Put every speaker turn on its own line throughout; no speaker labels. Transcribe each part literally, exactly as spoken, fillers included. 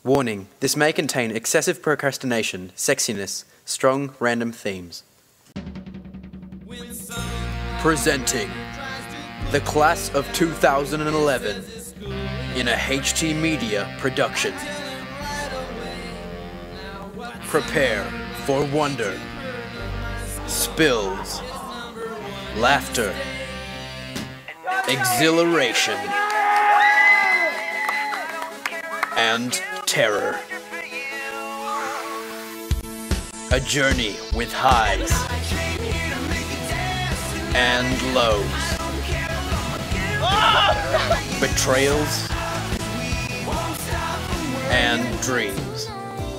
Warning, this may contain excessive procrastination, sexiness, strong random themes. Presenting the class of two thousand eleven in a H T Media production. Prepare for wonder, spills, laughter, exhilaration, and terror. A journey with highs and lows, betrayals and dreams.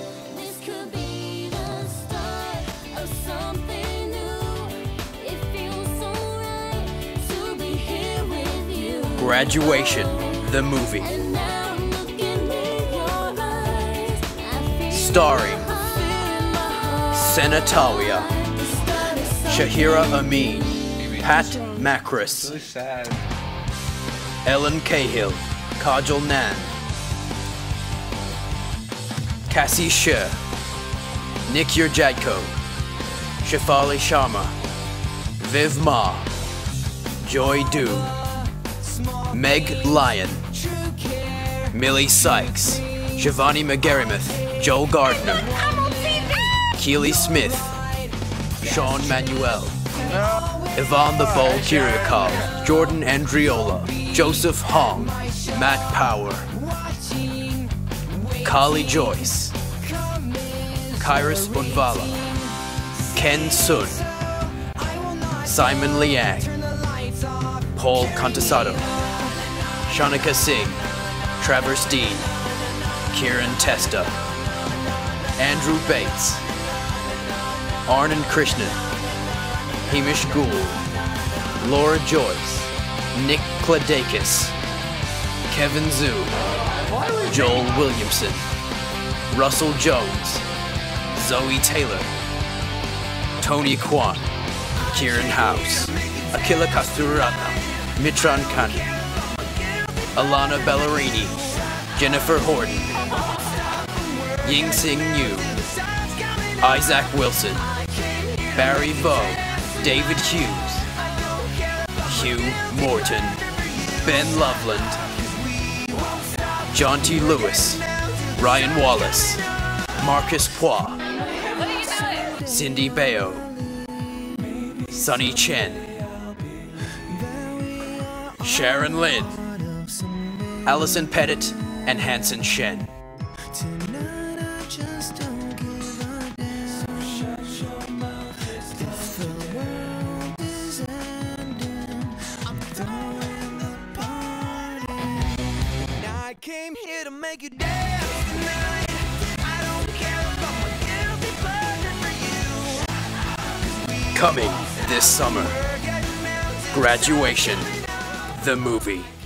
Graduation, the movie. Starring Senatalia, Shahira Amin, Pat Macris,
Really sad.
Ellen Cahill, Kajal Nan, Cassie Sher, Nick Yurjadko, Shefali Sharma, Viv Ma, Joy Du, Meg Lyon, Millie Sykes, Shivani McGarrymouth, Joel Gardner, Keely Smith, Sean Manuel, Yvonne the Bowl Kiriakov, Jordan Andriola, Joseph Hong, Matt Power, Kali Joyce, Kairos Unvala, Ken Sun, Simon Liang, Paul Contasado, Shanika Singh, Trevor Dean, Kieran Testa, Andrew Bates, Arnan Krishnan, Hamish Gould, Laura Joyce, Nick Kladakis, Kevin Zhu, Joel Williamson, Russell Jones, Zoe Taylor, Tony Kwan, Kieran House, Akila Kasturana, Mitran Kani, Alana Ballarini, Jennifer Horton, Ying Sing Yu, Isaac Wilson, Barry Bowe, David Hughes, Hugh Morton, Ben Loveland, John T. Lewis, Ryan Wallace, Marcus Poix, Cindy Bayo, Sunny Chen, Sharon Lynn, Allison Pettit, and Hanson Shen.
I came here to make you dance tonight. I don't care about my guilty pleasure for you.
Coming this summer. Graduation, the movie.